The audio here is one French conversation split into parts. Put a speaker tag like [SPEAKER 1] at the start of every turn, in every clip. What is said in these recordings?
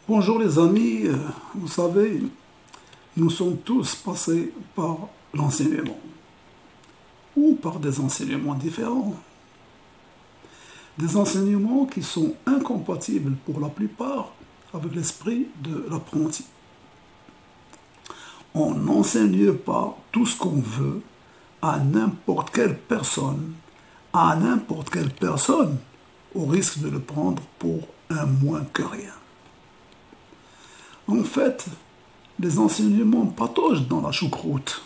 [SPEAKER 1] Bonjour les amis, vous savez, nous sommes tous passés par l'enseignement, ou par des enseignements différents. Des enseignements qui sont incompatibles pour la plupart avec l'esprit de l'apprenti. On n'enseigne pas tout ce qu'on veut à n'importe quelle personne, au risque de le prendre pour un moins que rien. En fait, les enseignements pataugent dans la choucroute.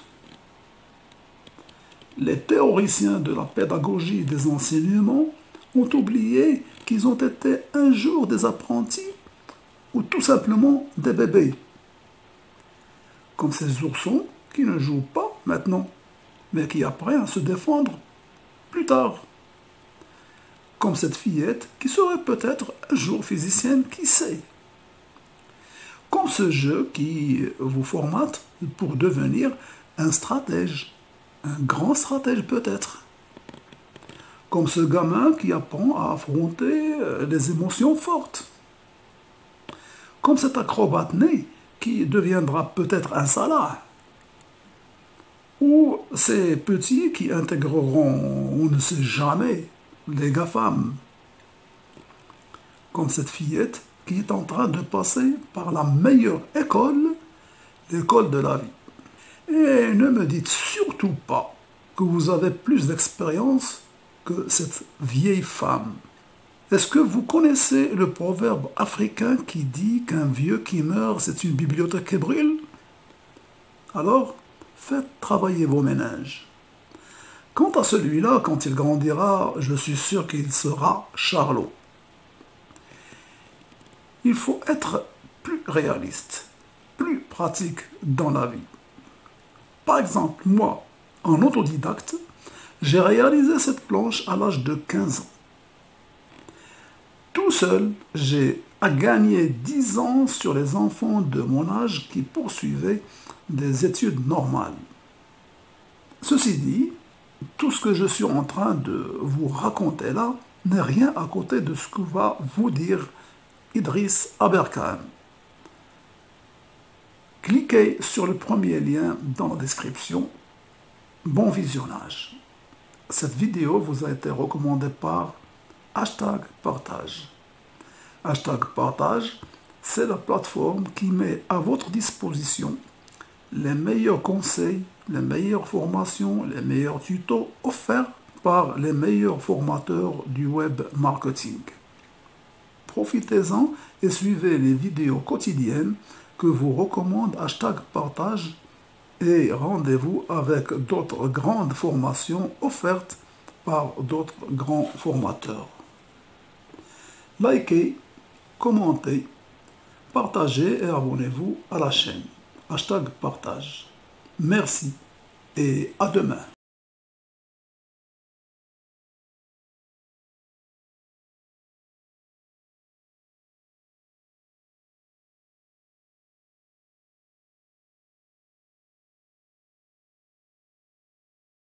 [SPEAKER 1] Les théoriciens de la pédagogie des enseignements ont oublié qu'ils ont été un jour des apprentis ou tout simplement des bébés. Comme ces oursons qui ne jouent pas maintenant, mais qui apprennent à se défendre plus tard. Comme cette fillette qui serait peut-être un jour physicienne, qui sait. Comme ce jeu qui vous formate pour devenir un stratège, un grand stratège peut-être. Comme ce gamin qui apprend à affronter les émotions fortes. Comme cet acrobate né qui deviendra peut-être un Salah. Ou ces petits qui intégreront, on ne sait jamais, les GAFAM. Comme cette fillette qui est en train de passer par la meilleure école, l'école de la vie. Et ne me dites surtout pas que vous avez plus d'expérience que cette vieille femme. Est-ce que vous connaissez le proverbe africain qui dit qu'un vieux qui meurt, c'est une bibliothèque qui brûle? Alors, faites travailler vos méninges. Quant à celui-là, quand il grandira, je suis sûr qu'il sera Charlot. Il faut être plus réaliste, plus pratique dans la vie. Par exemple, moi, en autodidacte, j'ai réalisé cette planche à l'âge de 15 ans. Tout seul, j'ai gagné 10 ans sur les enfants de mon âge qui poursuivaient des études normales. Ceci dit, tout ce que je suis en train de vous raconter là n'est rien à côté de ce que va vous dire Idriss Aberkane. Cliquez sur le premier lien dans la description. Bon visionnage. Cette vidéo vous a été recommandée par #partage. #partage, c'est la plateforme qui met à votre disposition les meilleurs conseils, les meilleures formations, les meilleurs tutos offerts par les meilleurs formateurs du web marketing. Profitez-en et suivez les vidéos quotidiennes que vous recommande #partage et rendez-vous avec d'autres grandes formations offertes par d'autres grands formateurs. Likez, commentez, partagez et abonnez-vous à la chaîne. #partage. Merci et à demain.